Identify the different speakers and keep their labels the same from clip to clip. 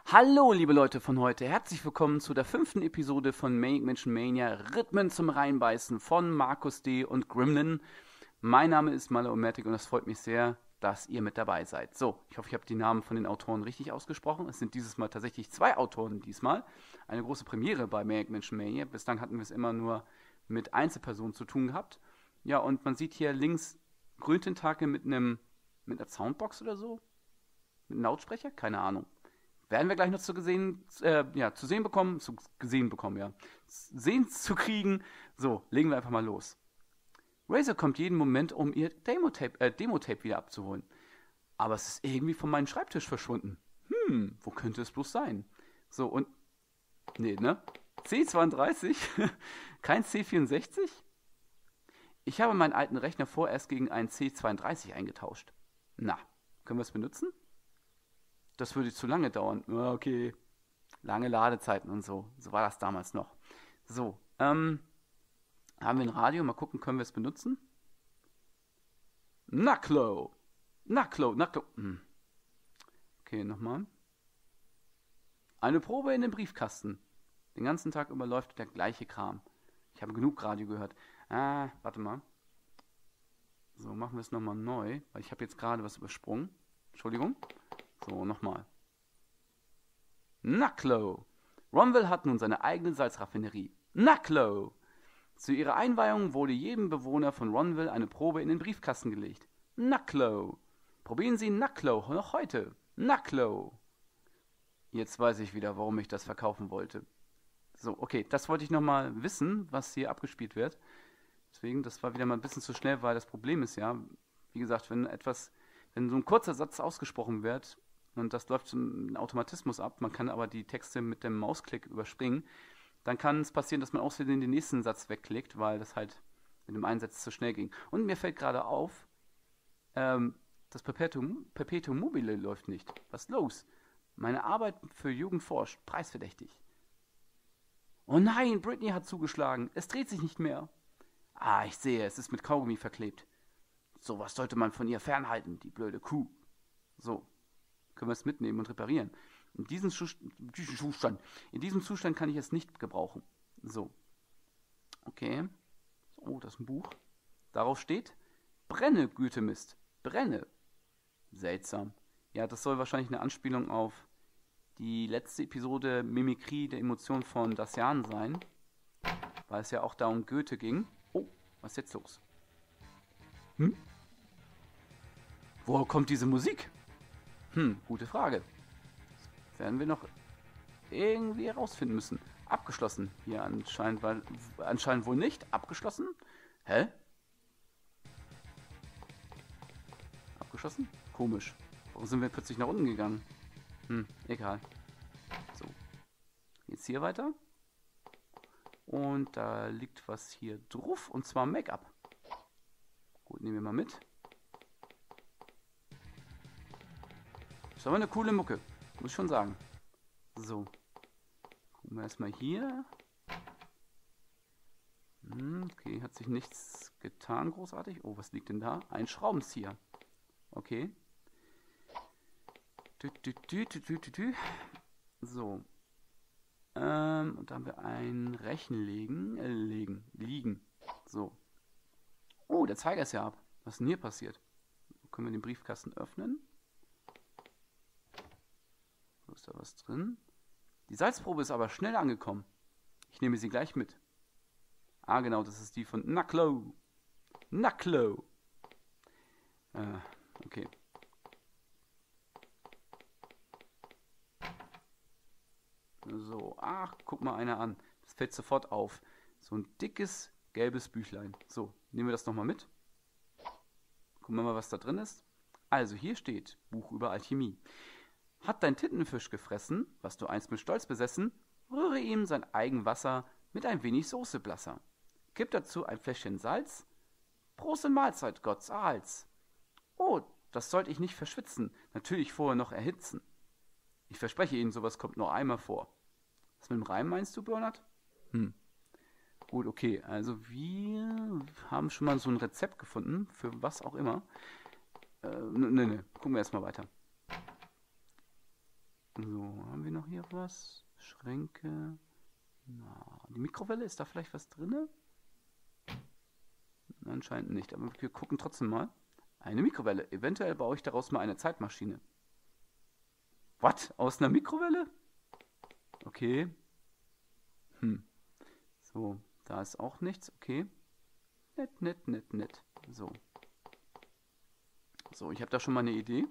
Speaker 1: Hallo, liebe Leute von heute. Herzlich willkommen zu der 5. Episode von Manic Mansion Mania Rhythmen zum Reinbeißen von Markus D. und Gremlin. Mein Name ist Malle Omertic und es freut mich sehr, dass ihr mit dabei seid. So, ich hoffe, ich habe die Namen von den Autoren richtig ausgesprochen. Es sind dieses Mal tatsächlich 2 Autoren diesmal. Eine große Premiere bei Manic Mansion Mania. Bislang hatten wir es immer nur mit Einzelpersonen zu tun gehabt. Ja, und man sieht hier links Grüntentake mit einer Soundbox oder so. Mit einem Lautsprecher? Keine Ahnung. Werden wir gleich noch zu sehen bekommen, ja. Sehen zu kriegen. So, legen wir einfach mal los. Razer kommt jeden Moment, um ihr Demo-Tape wieder abzuholen. Aber es ist irgendwie von meinem Schreibtisch verschwunden. Wo könnte es bloß sein? So, und. Nee, ne? C32? Kein C64? Ich habe meinen alten Rechner vorerst gegen einen C32 eingetauscht. Na, können wir es benutzen? Das würde zu lange dauern. Ja, okay. Lange Ladezeiten und so. So war das damals noch. So, haben wir ein Radio? Mal gucken, können wir es benutzen? Naklo. Naklo. Okay, nochmal. Eine Probe in den Briefkasten. Den ganzen Tag über läuft der gleiche Kram. Ich habe genug Radio gehört. Warte mal. So, machen wir es nochmal neu, weil ich habe jetzt gerade was übersprungen. Entschuldigung. So, nochmal. Naklo. Ronville hat nun seine eigene Salzraffinerie. Naklo. Zu ihrer Einweihung wurde jedem Bewohner von Ronville eine Probe in den Briefkasten gelegt. Naklo. Probieren Sie Naklo noch heute. Naklo. Jetzt weiß ich wieder, warum ich das verkaufen wollte. So, okay, das wollte ich nochmal wissen, was hier abgespielt wird. Deswegen, das war wieder mal ein bisschen zu schnell, weil das Problem ist ja, wie gesagt, wenn so ein kurzer Satz ausgesprochen wird und das läuft zum Automatismus ab, man kann aber die Texte mit dem Mausklick überspringen, dann kann es passieren, dass man aus Versehen den nächsten Satz wegklickt, weil das halt mit dem Einsatz zu schnell ging. Und mir fällt gerade auf, das Perpetuum mobile läuft nicht. Was ist los? Meine Arbeit für Jugend forscht, preisverdächtig. Oh nein, Britney hat zugeschlagen. Es dreht sich nicht mehr. Ich sehe, es ist mit Kaugummi verklebt. Sowas sollte man von ihr fernhalten, die blöde Kuh. So, können wir es mitnehmen und reparieren. In diesem Zustand kann ich es nicht gebrauchen. So, okay. Oh, das ist ein Buch. Darauf steht, brenne, Gütemist, brenne. Seltsam. Ja, das soll wahrscheinlich eine Anspielung auf die letzte Episode Mimikrie der Emotion von Dacian sein, weil es ja auch da um Goethe ging. Oh, was ist jetzt los? Woher kommt diese Musik? Gute Frage. Das werden wir noch irgendwie herausfinden müssen. Abgeschlossen. Hier anscheinend wohl nicht. Abgeschlossen? Hä? Abgeschlossen? Komisch. Warum sind wir plötzlich nach unten gegangen? Egal. So. Jetzt hier weiter. Und da liegt was hier drauf. Und zwar Make-up. Gut, nehmen wir mal mit. Das ist aber eine coole Mucke. Muss ich schon sagen. So. Gucken wir erstmal hier. Okay, hat sich nichts getan großartig. Oh, was liegt denn da? Ein Schraubenzieher. Okay. So. Und da haben wir ein liegen. So. Oh, der Zeiger ist ja ab. Was ist denn hier passiert? Können wir den Briefkasten öffnen? So, ist da was drin? Die Salzprobe ist aber schnell angekommen. Ich nehme sie gleich mit. Genau, das ist die von Naklo. Naklo. Okay. So, guck mal einer an. Das fällt sofort auf. So ein dickes, gelbes Büchlein. So, nehmen wir das nochmal mit. Gucken wir mal, was da drin ist. Also, hier steht, Buch über Alchemie. Hat dein Tintenfisch gefressen, was du einst mit Stolz besessen, rühre ihm sein Eigenwasser mit ein wenig Soße blasser. Gib dazu ein Fläschchen Salz. Große Mahlzeit, Gott's Ahls. Oh, das sollte ich nicht verschwitzen, natürlich vorher noch erhitzen. Ich verspreche Ihnen, sowas kommt nur einmal vor. Was mit dem Reim meinst du, Bernhard? Gut, okay. Also wir haben schon mal so ein Rezept gefunden, für was auch immer. Ne. Gucken wir erstmal weiter. So, haben wir noch hier was? Schränke. Na, die Mikrowelle, ist da vielleicht was drin? Anscheinend nicht, aber wir gucken trotzdem mal. Eine Mikrowelle. Eventuell baue ich daraus mal eine Zeitmaschine. Was? Aus einer Mikrowelle? Okay. So, da ist auch nichts. Okay. Nett. So. So, ich habe da schon mal eine Idee.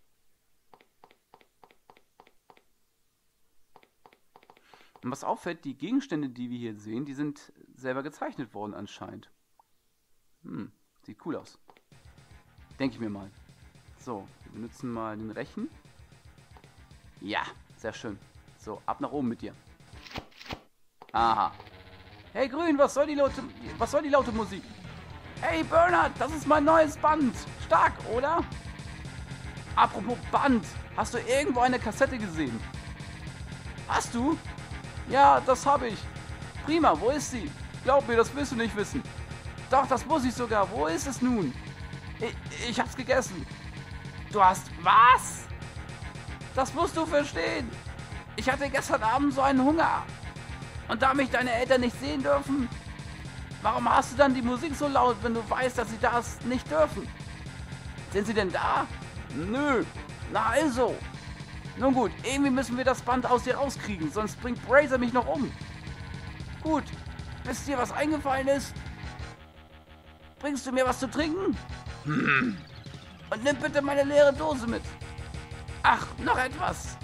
Speaker 1: Und was auffällt, die Gegenstände, die wir hier sehen, die sind selber gezeichnet worden anscheinend. Sieht cool aus. Denke ich mir mal. So, wir benutzen mal den Rechen. Ja, sehr schön. So, ab nach oben mit dir. Aha. Hey Grün, was soll die laute Musik? Hey Bernhard, das ist mein neues Band. Stark, oder? Apropos Band, hast du irgendwo eine Kassette gesehen? Hast du? Ja, das habe ich. Prima, wo ist sie? Glaub mir, das willst du nicht wissen. Doch, das muss ich sogar. Wo ist es nun? Ich hab's gegessen. Du hast... Was? Das musst du verstehen. Ich hatte gestern Abend so einen Hunger. Und da mich deine Eltern nicht sehen dürfen, warum hast du dann die Musik so laut, wenn du weißt, dass sie das nicht dürfen? Sind sie denn da? Nö. Na also. Nun gut, irgendwie müssen wir das Band aus dir rauskriegen, sonst bringt Brazer mich noch um. Gut. Wisst ihr, was eingefallen ist? Bringst du mir was zu trinken? Und nimm bitte meine leere Dose mit. Ach, noch etwas.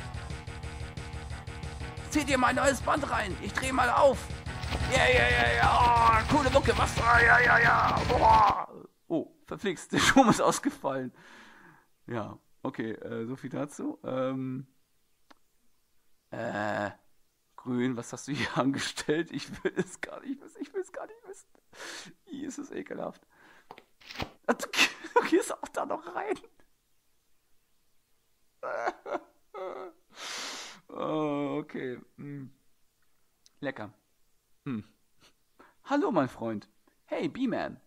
Speaker 1: Zieh dir mein neues Band rein. Ich dreh mal auf. Ja. Oh, coole Mucke. Was? Ja. Oh, verflixt. Der Strom ist ausgefallen. Ja, okay. So viel dazu. Grün, was hast du hier angestellt? Ich will es gar nicht wissen. Ih, ist es ekelhaft. Du gehst auch da noch rein. Oh, okay. Lecker. Hallo, mein Freund. Hey, B-Man.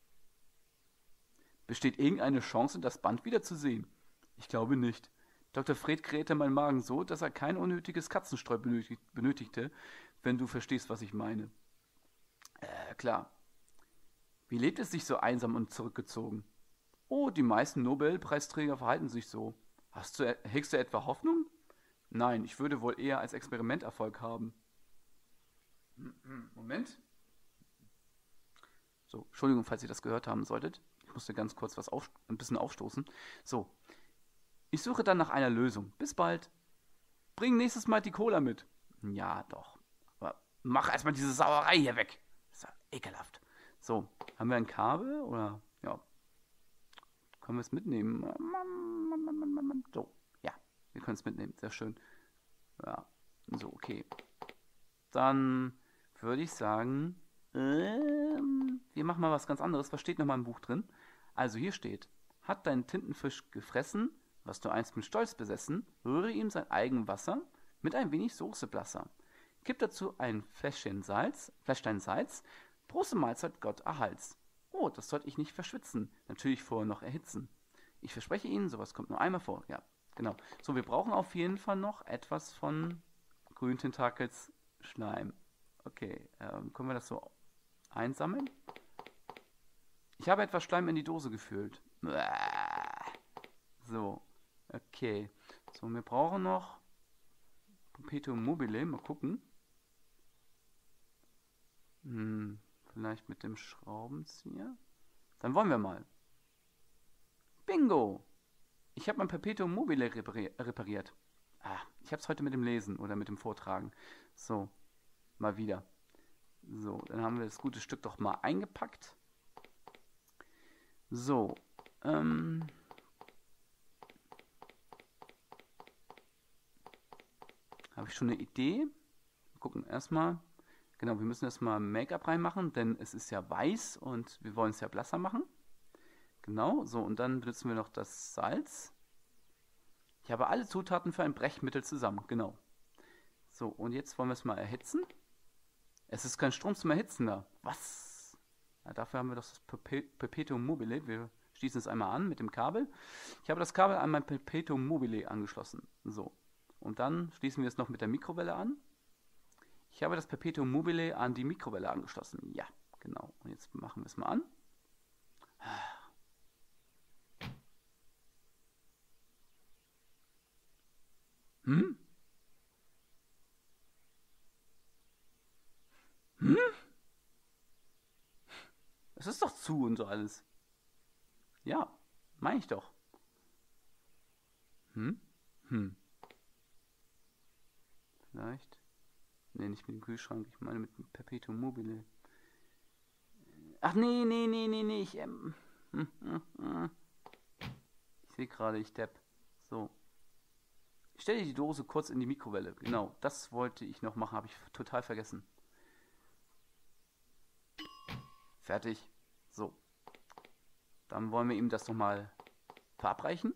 Speaker 1: Besteht irgendeine Chance, das Band wiederzusehen? Ich glaube nicht. Dr. Fred krähte meinen Magen so, dass er kein unnötiges Katzenstreu benötigte, wenn du verstehst, was ich meine. Klar. Wie lebt es sich so einsam und zurückgezogen? Oh, die meisten Nobelpreisträger verhalten sich so. Hegst du etwa Hoffnung? Nein, ich würde wohl eher als Experiment Erfolg haben. Moment. So, Entschuldigung, falls ihr das gehört haben solltet. Ich musste ganz kurz ein bisschen aufstoßen. So, ich suche dann nach einer Lösung. Bis bald. Bring nächstes Mal die Cola mit. Ja, doch. Aber mach erstmal diese Sauerei hier weg. Das ist ja ekelhaft. So, haben wir ein Kabel oder ja? Können wir es mitnehmen? So, ja, wir können es mitnehmen. Sehr schön. Ja, so, okay. Dann würde ich sagen, wir machen mal was ganz anderes. Was steht nochmal im Buch drin? Also hier steht, hat dein Tintenfisch gefressen, was du einst mit Stolz besessen, rühre ihm sein Eigenwasser mit ein wenig Soßeblasser. Kipp dazu ein Fläschchen Salz, große Mahlzeit Gott erhalts. Oh, das sollte ich nicht verschwitzen, natürlich vorher noch erhitzen. Ich verspreche Ihnen, sowas kommt nur einmal vor. Ja, genau. So, wir brauchen auf jeden Fall noch etwas von Grüntentakels Schleim. Okay, können wir das so einsammeln? Ich habe etwas Schleim in die Dose gefüllt. So, okay. So, wir brauchen noch Perpetuum mobile. Mal gucken. Vielleicht mit dem Schraubenzieher. Dann wollen wir mal. Bingo! Ich habe mein Perpetuum mobile repariert. Ich habe es heute mit dem Lesen oder mit dem Vortragen. So, mal wieder. So, dann haben wir das gute Stück doch mal eingepackt. So, habe ich schon eine Idee? Wir gucken erstmal. Genau, wir müssen erstmal Make-up reinmachen, denn es ist ja weiß und wir wollen es ja blasser machen. Genau, so, und dann benutzen wir noch das Salz. Ich habe alle Zutaten für ein Brechmittel zusammen, genau. So, und jetzt wollen wir es mal erhitzen. Es ist kein Strom zum Erhitzen da. Was? Ja, dafür haben wir doch das Perpetuum mobile. Wir schließen es einmal an mit dem Kabel. Ich habe das Kabel an mein Perpetuum mobile angeschlossen. So. Und dann schließen wir es noch mit der Mikrowelle an. Ich habe das Perpetuum mobile an die Mikrowelle angeschlossen. Ja, genau. Und jetzt machen wir es mal an. Hm? Hm? Es ist doch zu und so alles. Ja, meine ich doch. Hm? Hm. Vielleicht. Ne, nicht mit dem Kühlschrank. Ich meine mit dem Perpetuum mobile. Ach nee, nee, nee, nee, nee. Ich sehe gerade, ich depp. So. Ich stelle die Dose kurz in die Mikrowelle. Genau, das wollte ich noch machen. Habe ich total vergessen. Fertig. So. Dann wollen wir ihm das nochmal verabreichen.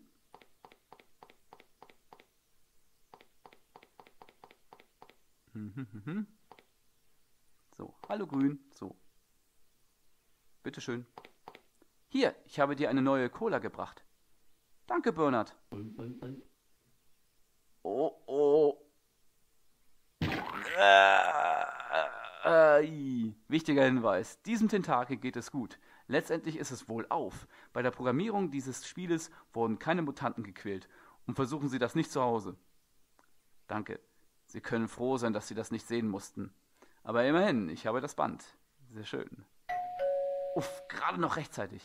Speaker 1: So, hallo Grün. So. Bitteschön. Hier, ich habe dir eine neue Cola gebracht. Danke, Bernhard. Oh, oh. Wichtiger Hinweis. Diesem Tentakel geht es gut. Letztendlich ist es wohlauf. Bei der Programmierung dieses Spieles wurden keine Mutanten gequält. Und versuchen Sie das nicht zu Hause. Danke. Sie können froh sein, dass Sie das nicht sehen mussten. Aber immerhin, ich habe das Band. Sehr schön. Uff, gerade noch rechtzeitig.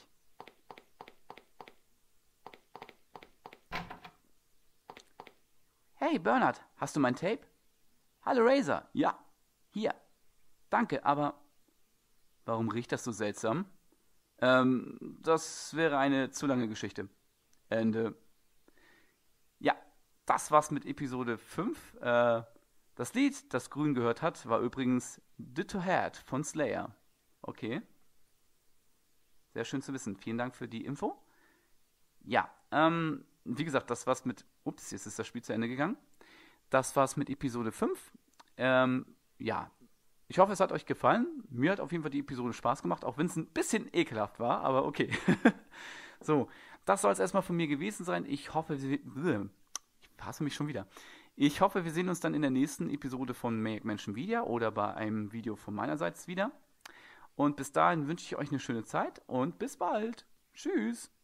Speaker 1: Hey, Bernhard, hast du mein Tape? Hallo, Razor. Ja, hier. Danke, aber warum riecht das so seltsam? Das wäre eine zu lange Geschichte. Ende. Ja, das war's mit Episode 5. Das Lied, das Grün gehört hat, war übrigens The To Head von Slayer. Okay. Sehr schön zu wissen. Vielen Dank für die Info. Ja, wie gesagt, das war's mit. Ups, jetzt ist das Spiel zu Ende gegangen. Das war's mit Episode 5. Ja, ich hoffe, es hat euch gefallen. Mir hat auf jeden Fall die Episode Spaß gemacht, auch wenn es ein bisschen ekelhaft war, aber okay. So, das soll es erstmal von mir gewesen sein. Ich hoffe, ich hasse mich schon wieder. Ich hoffe, wir sehen uns dann in der nächsten Episode von Menschen Media oder bei einem Video von meinerseits wieder. Und bis dahin wünsche ich euch eine schöne Zeit und bis bald. Tschüss.